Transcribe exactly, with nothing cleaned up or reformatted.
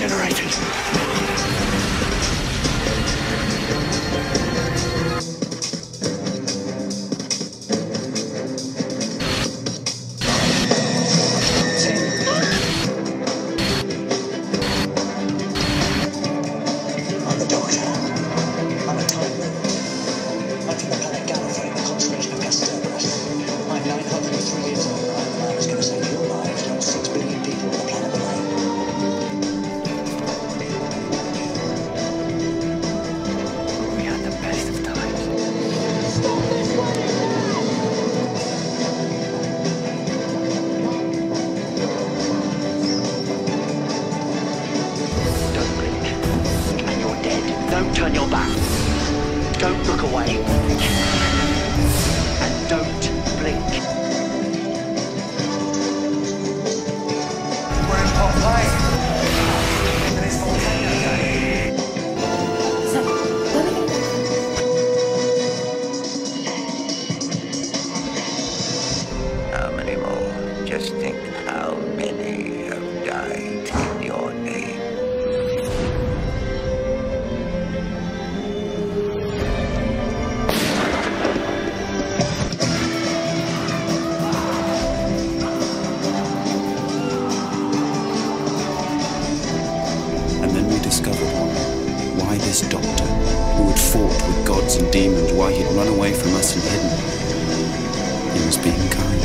generated. I'm the Doctor. I'm a time lord. I'm from the planet Gallifrey in the constellation of Castorus. I'm nine hundred and three years old. I'm the man who's going to save your lives, not six billion people on the planet below. We had the best of times. Stop this running now! Don't blink, and you're dead. Don't turn your back. Don't look away. And don't blink. We're in Pompeii. And it's volcano day. So, where are we going to go? How many more? Just think how many have died in your name. And then we discovered why this doctor, who had fought with gods and demons, why he'd run away from us and hidden. He was being kind.